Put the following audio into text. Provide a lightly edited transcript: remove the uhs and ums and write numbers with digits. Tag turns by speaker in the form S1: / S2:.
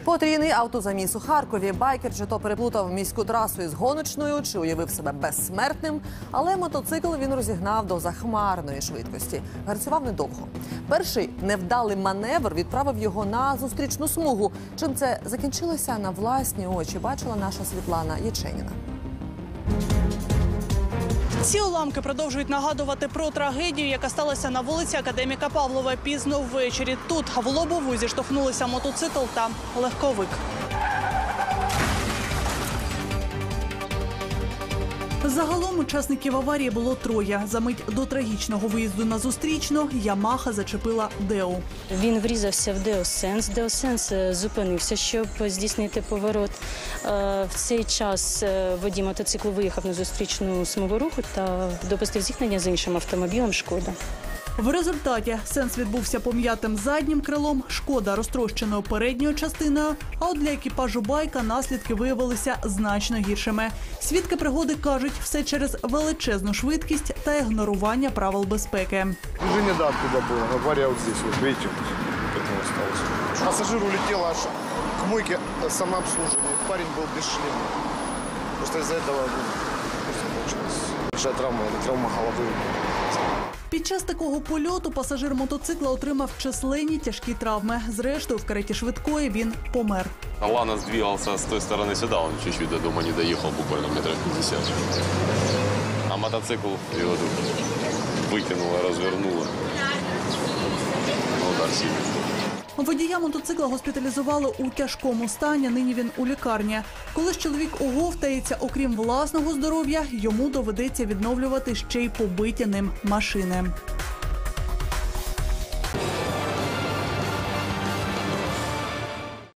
S1: Потрійний автозаміс у Харкові. Байкер чи то переплутав міську трасу із гоночною, чи уявив себе безсмертним. Але мотоцикл він розігнав до захмарної швидкості. Гарцював недовго. Перший невдалий маневр відправив його на зустрічну смугу. Чим це закінчилося, на власні очі бачила наша Світлана Яченіна.
S2: Ці уламки продовжують нагадувати про трагедію, яка сталася на вулиці Академіка Павлова пізно ввечері. Тут в лобову зіштовхнулися мотоцикл та легковик. Загалом учасників аварії було троє. За мить до трагічного виїзду на зустрічну Ямаха зачепила Део.
S3: Він врізався в Деосенс. Деосенс зупинився, щоб здійснити поворот. В цей час водій мотоциклу виїхав на зустрічну смугу руху та допустив зіткнення з іншим автомобілем «Шкода».
S2: В результаті Сенс відбувся пом'ятим заднім крилом, Шкода розтрощеною передньою частиною, а от для екіпажу байка наслідки виявилися значно гіршими. Свідки пригоди кажуть, все через величезну швидкість та ігнорування правил безпеки.
S4: Движение, да, оттуда было. Авария вот здесь, вот видите, вот к этому осталось. Пассажир улетел аж к мойке самообслуживания. Парень был без шлема. Просто из-за этого получилась большая травма, или травма головы.
S2: Під час такого польоту пасажир мотоцикла отримав численні тяжкі травми. Зрештою, в кареті швидкої він помер.
S5: Ланос двигался с той стороны сюда, он чуть-чуть до дома не доехал, буквально метров 50. А мотоцикл его тут выкинуло, развернуло. Удар сильный.
S2: Водія мотоцикла госпіталізували у тяжкому стані, нині він у лікарні. Коли ж чоловік оговтається, окрім власного здоров'я, йому доведеться відновлювати ще й побиті ним машини.